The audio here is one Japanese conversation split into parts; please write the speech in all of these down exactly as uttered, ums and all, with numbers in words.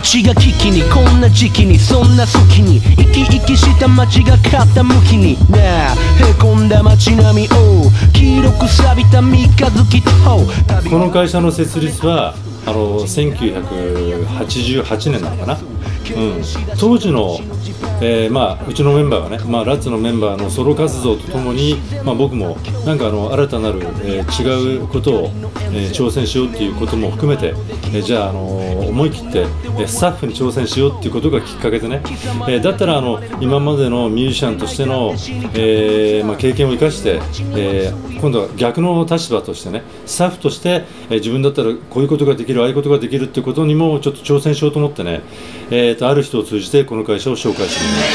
口が危機にこんな時期にそんな時に生き生きした街が傾きになあへこんだ街並みを黄色く錆びた三日月とこの会社の設立はあのせんきゅうひゃくはちじゅうはちねんなのかな、うん、当時の、えーまあ、うちのメンバーがね、まあ、ラッツのメンバーのソロ活動とともに、まあ、僕もなんかあの新たなる、えー、違うことを、えー、挑戦しようっていうことも含めて、えー、じゃあ、あのー、思い切って、えー、スタッフに挑戦しようっていうことがきっかけでね、えー、だったらあの今までのミュージシャンとしての、えーまあ、経験を生かして、えー、今度は逆の立場としてねスタッフとして、えー、自分だったらこういうことができるああいうことができるっていうことにもちょっと挑戦しようと思ってね、えー、とある人を通じてこの会社を紹介してみます。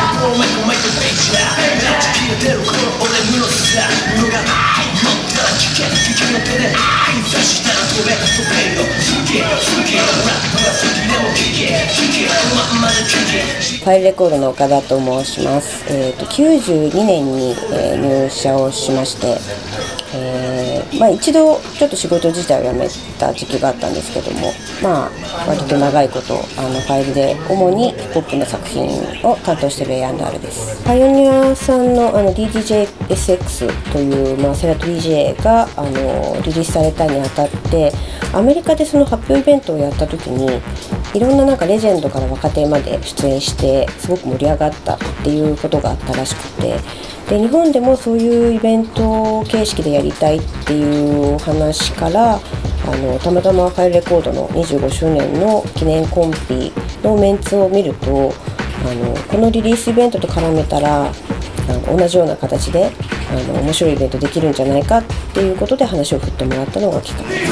ファイルレコードの岡田と申します。えー、ときゅうじゅうにねんに、えー、入社をしまして、えーまあ、一度ちょっと仕事自体を辞めた時期があったんですけども、まあ、割と長いことあのファイルで主にヒップホップの作品を担当している エーアンドアール です。パイオニアさん の, あの ディーディージェーエスエックス という、まあ、セラト ディージェー があのリリースされたにあたってアメリカでその発表イベントをやった時にいろんななんかレジェンドから若手まで出演してすごく盛り上がったっていうことがあったらしくて、で日本でもそういうイベント形式でやりたいっていうお話からあのたまたまファイルレコードのにじゅうごしゅうねんの記念コンピのメンツを見るとあのこのリリースイベントと絡めたらあの同じような形であの面白いイベントできるんじゃないかっていうことで話を振ってもらったのがきっかけです。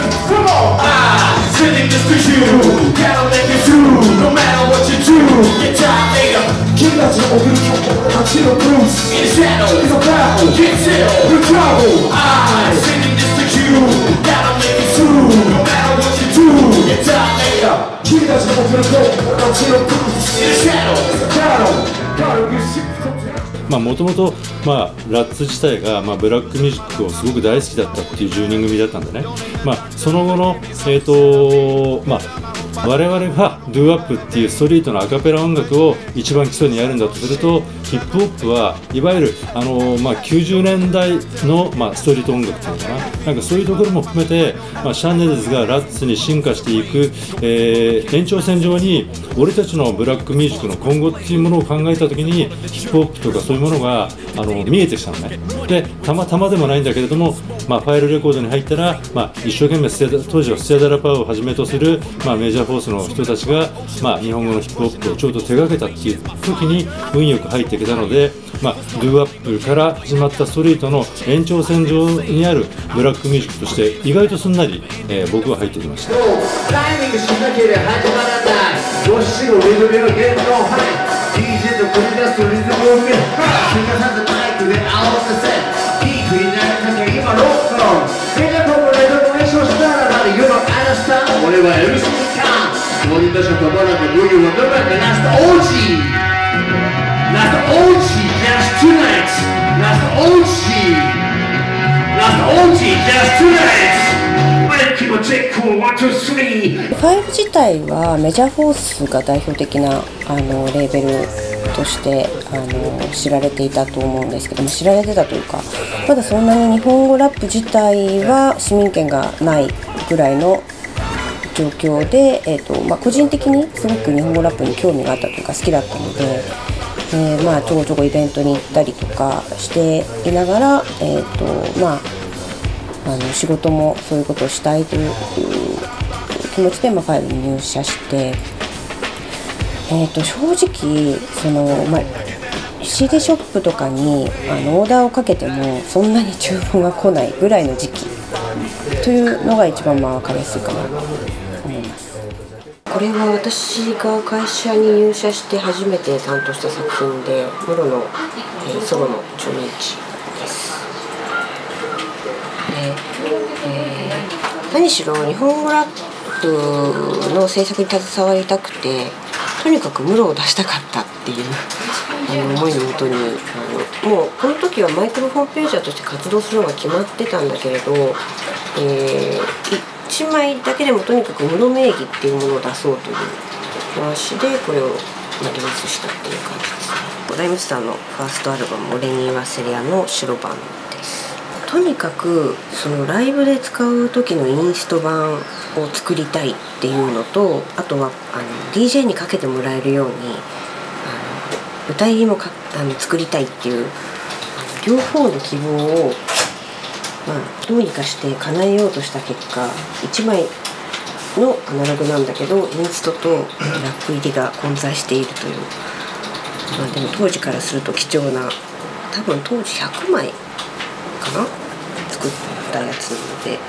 まあもともとまあラッツ自体がまあブラックミュージックをすごく大好きだったっていうじゅうにん組だったんでね、まあその後のえっとまあ我々がドゥーアップっていうストリートのアカペラ音楽を一番基礎にやるんだとするとヒップホップはいわゆるあの、まあ、きゅうじゅうねんだいの、まあ、ストリート音楽っていうのかな、なんかそういうところも含めて、まあ、シャンネルズがラッツに進化していく、えー、延長線上に俺たちのブラックミュージックの今後っていうものを考えたときにヒップホップとかそういうものがあの見えてきたのね。でたまたまでもないんだけれども、まあ、ファイルレコードに入ったら、まあ、一生懸命ステ当時はステアダラパーをはじめとする、まあ、メジャーフォースの人たちが、まあ、日本語のヒップホップをちょうど手がけたっていう時に運よく入ってきたので、まあ、ドゥーアップから始まったストリートの延長線上にあるブラックミュージックとして意外とすんなり、えー、僕は入ってきました。タイミングしなければ始まらないどっしのリズムの言動範囲 ディージェー と繰り出すリズムを見る聞かさずマイクで合わせてピークになるかけ今ロックオンみんなともレベルの練習をしたらまで言うのあなた俺はエルシーカン森田所とバラとブギーをどかでラスト オージー ラスト オージー just tonight ラスト オージー ラスト オージー just tonightファイル自体はメジャーフォースが代表的なあのレーベルとしてあの知られていたと思うんですけども、知られてたというかまだそんなに日本語ラップ自体は市民権がないぐらいの状況で、えーとまあ、個人的にすごく日本語ラップに興味があったというか好きだったので、えーまあ、ちょこちょこイベントに行ったりとかしていながら、えーとまああの仕事もそういうことをしたいという気持ちで、まあ、ファイルに入社して、えー、と正直その、まあ、シーディー ショップとかにあのオーダーをかけてもそんなに注文が来ないぐらいの時期というのが一番まあ分かりやすいかなと思います。これは私が会社に入社して初めて担当した作品でムロの、えー、ソロのじゅうにインチです。えー、何しろ日本語ラップの制作に携わりたくてとにかくムロを出したかったっていうあの思いのもとにあのもうこの時はマイクロフォンページャーとして活動するのが決まってたんだけれど、えー、いちまいだけでもとにかくムロ名義っていうものを出そうというの足でこれをリリースしたっていう感じですね。ライムスターのファーストアルバム「オレニー・ワセリア」の白版です。とにかくそのライブで使う時のインスト版を作りたいっていうのと、あとはあの ディージェー にかけてもらえるようにあの歌入りもかあの作りたいっていう両方の希望を、まあ、どうにかして叶えようとした結果いちまいのアナログなんだけどインストとラップ入りが混在しているという、まあ、でも当時からすると貴重な、多分当時ひゃくまいかな作ったやつなので。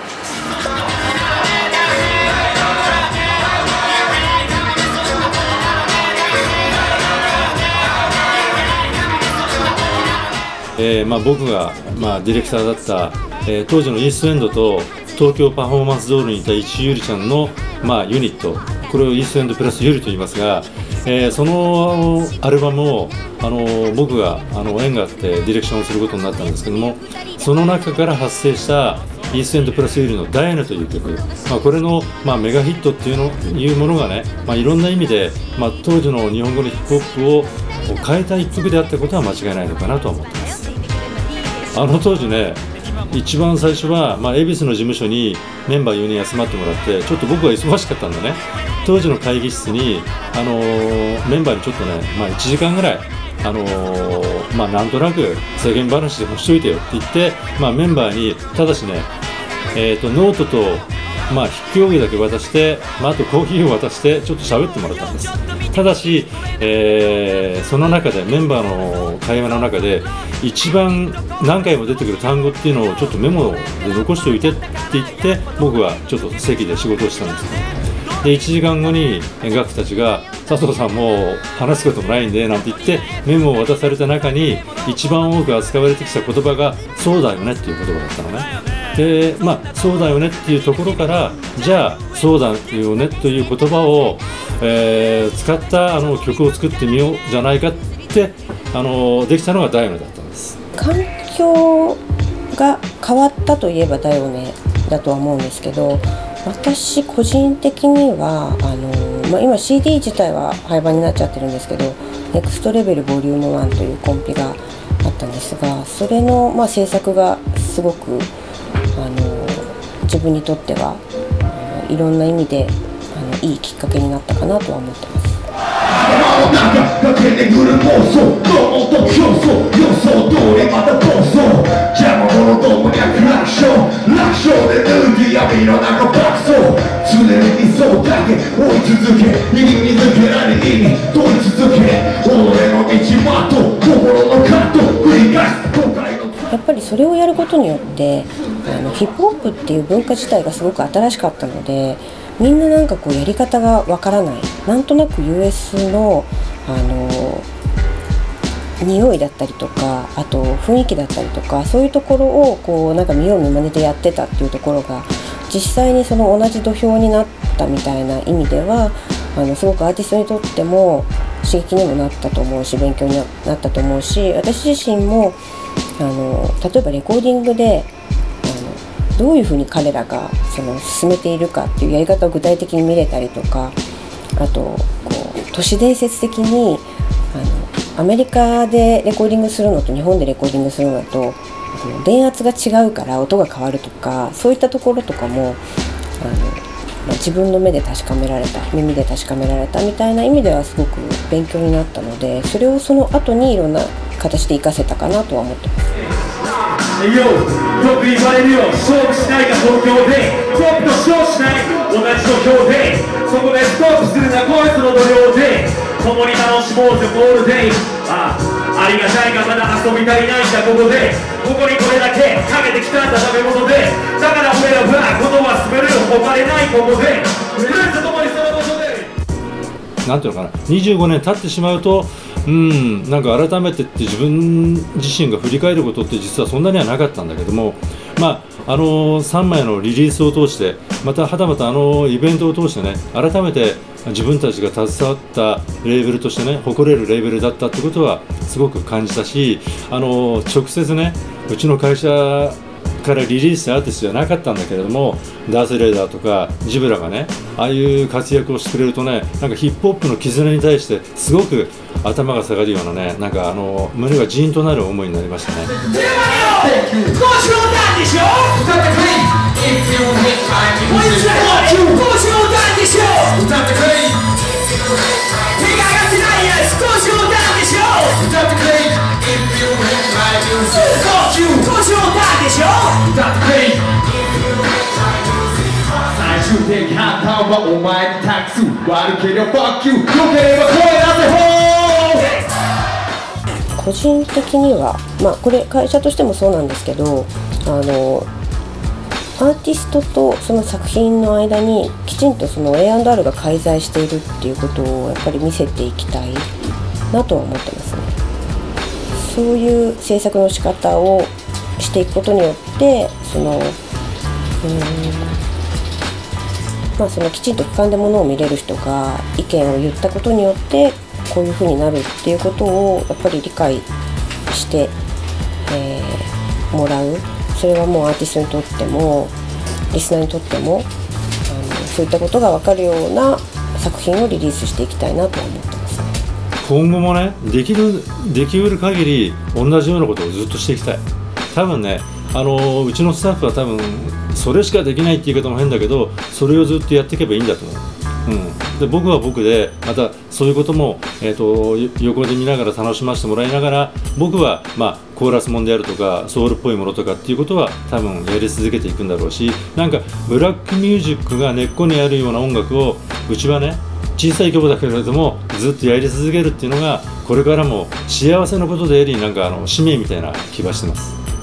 えーまあ、僕が、まあ、ディレクターだった、えー、当時のイーストエンドと東京パフォーマンスドールにいた一ゆりちゃんの、まあ、ユニット、これをイーストエンドプラスゆりと言いますが、えー、そのアルバムをあの僕があの縁があってディレクションをすることになったんですけども、その中から発生したイーストエンドプラスゆりのダイアナという曲、まあ、これの、まあ、メガヒットっていうのいうものがね、まあ、いろんな意味で、まあ、当時の日本語のヒップホップを変えた一曲であったことは間違いないのかなと思ってます。あの当時ね、一番最初は、まあ、恵比寿の事務所にメンバーよにん集まってもらって、ちょっと僕は忙しかったんでね、当時の会議室に、あのー、メンバーにちょっとね、まあ、いちじかんぐらい、あのーまあ、なんとなく世間話でもしといてよって言って、まあ、メンバーにただしね、えー、とノートと、まあ、筆記用具だけ渡して、まあ、あとコーヒーを渡してちょっと喋ってもらったんです。ただし、えー、その中でメンバーの会話の中で一番何回も出てくる単語っていうのをちょっとメモで残しておいてって言って僕はちょっと席で仕事をしたんですね。でいちじかんごにガクたちが佐藤さんもう話すこともないんでなんて言ってメモを渡された中に一番多く扱われてきた言葉がそうだよねっていう言葉だったのね。でまあ、そうだよねっていうところからじゃあそうだよねという言葉を、えー、使ったあの曲を作ってみようじゃないかってあのできたのがダイオネだったんです。 環境が変わったといえばダイオネだとは思うんですけど、私個人的にはあの、まあ、今 シーディー 自体は廃盤になっちゃってるんですけどネクストレベルボリュームワンというコンピがあったんですが、それの、まあ、制作がすごくあの自分にとってはあのいろんな意味であのいいきっかけになったかなとは思ってます。 山の中駆けてくる妄想どうと競争予想通りまた暴走邪魔者どもには楽勝楽勝で脱ぎ闇の中爆走常に理想だけ追い続け右に抜けられ意味問い続け己の道まと心の葛藤繰り返す後悔のやっぱりそれをやることによってあのヒップホップっていう文化自体がすごく新しかったので、みんななんかこうやり方がわからない、なんとなく ユーエス のあの匂いだったりとか、あと雰囲気だったりとか、そういうところをこうなんか見よう見まねでやってたっていうところが実際にその同じ土俵になったみたいな意味ではあのすごくアーティストにとっても刺激にもなったと思うし、勉強になったと思うし、私自身もあの例えばレコーディングであのどういうふうに彼らがその進めているかっていうやり方を具体的に見れたりとか、あとこう都市伝説的にあのアメリカでレコーディングするのと日本でレコーディングするのと電圧が違うから音が変わるとか、そういったところとかもあの、まあ、自分の目で確かめられた、耳で確かめられたみたいな意味ではすごく勉強になったので、それをその後にいろんな形で活かせたかなとは思ってます。 よく言われるよ、勝負しないが東京でトップと勝負しない同じ土俵で、そこでストップするなこいつの土俵で共に楽しもうぜゴールデイ。ああ、ありがたいがまだ遊び足りないんだここで、ここにこれだけかけてきたんだ食べ物で、だから俺らは言葉滑るよ他れないここでフレンズともにその場所でなんていうのかな、にじゅうごねん経ってしまうとうん、なんか改めてって自分自身が振り返ることって実はそんなにはなかったんだけども、まああのさんまいのリリースを通して、またはたまたあのイベントを通してね、改めて自分たちが携わったレーベルとしてね、誇れるレーベルだったってことはすごく感じたし、あの直接ね、うちの会社からリリースしたアーティストじゃなかったんだけれども、ダース・レイダーとかジブラがね、ああいう活躍をしてくれるとね、なんかヒップホップの絆に対してすごく頭が下がるようなね、なんかあの胸がジーンとなる思いになりましたね。 最終的判断はお前に託す。悪ければ fuck you、 良ければ声出せほー。 個人的には、まあ、これ会社としてもそうなんですけど、あのアーティストとその作品の間にきちんとその エーアンドアール が介在しているっていうことをやっぱり見せていきたいなとは思ってますね。そういう制作の仕方をしていくことによってそのうーん、まあ、そのきちんと俯瞰でものを見れる人が意見を言ったことによってこういう風になるっていうことをやっぱり理解して、えー、もらう。それはもうアーティストにとってもリスナーにとってもあのそういったことが分かるような作品をリリースしていきたいなとは思ってますね。 今後もね、できるできうる限り同じようなことをずっとしていきたい。多分ね、あのうちのスタッフは多分それしかできないって言い方も変だけど、それをずっとやっていけばいいんだと思う。うん、で僕は僕でまたそういうことも、えー、と横で見ながら楽しませてもらいながら、僕は、まあ、コーラスもんであるとかソウルっぽいものとかっていうことは多分やり続けていくんだろうし、なんかブラックミュージックが根っこにあるような音楽をうちはね、小さい曲だけれどもずっとやり続けるっていうのがこれからも幸せなことであり、なんかあの使命みたいな気がしてます。